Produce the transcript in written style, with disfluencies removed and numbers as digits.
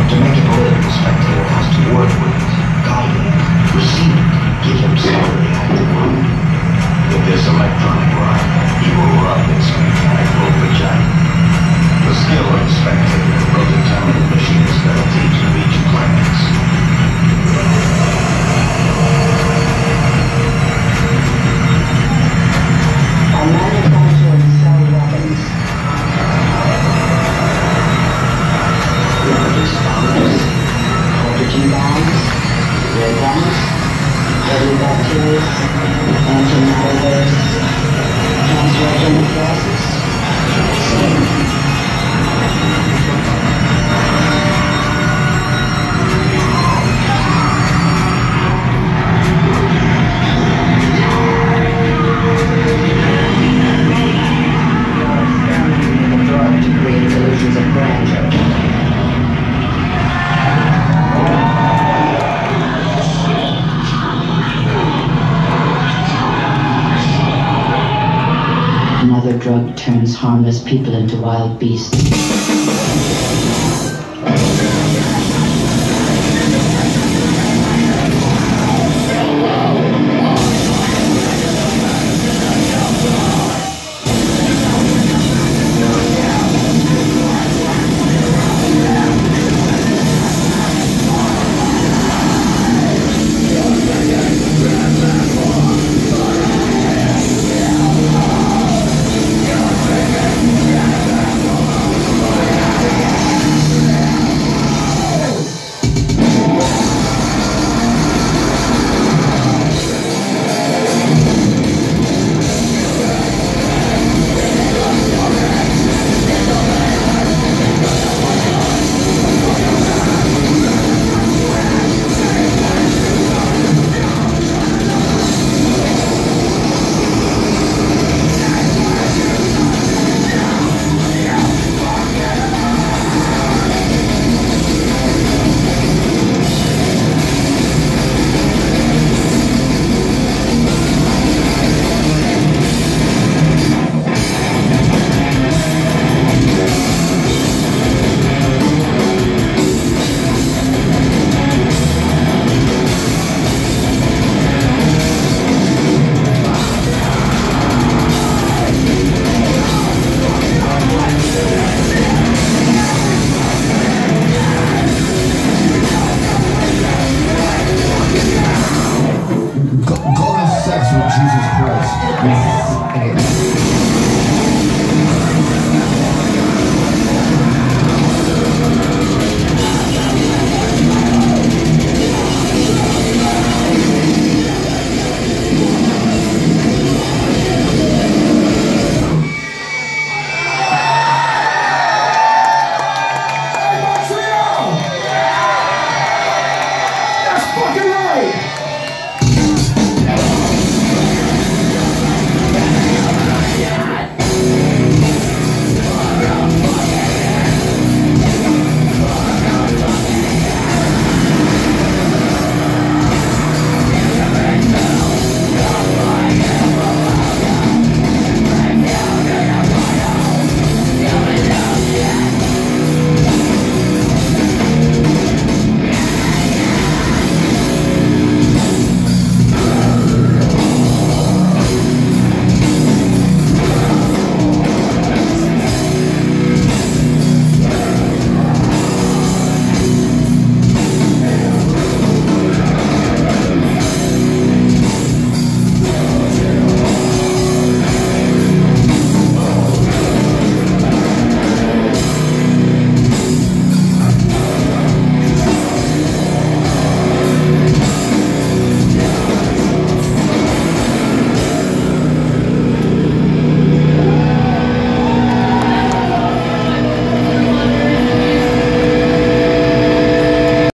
To make it live, the spectator has to work with it, guide it, receive it, give him something active on. With this electronic rod, he will rub its mechanical vagina. The skill of the spectator will determine the machine's ability to reach climax. I manufacture and sell weapons. Largest bombs, hydrogen bombs, ray guns, heavy bacteria, antimalware, cancerogenic gases. To create illusions of grandeur. Another drug turns harmless people into wild beasts.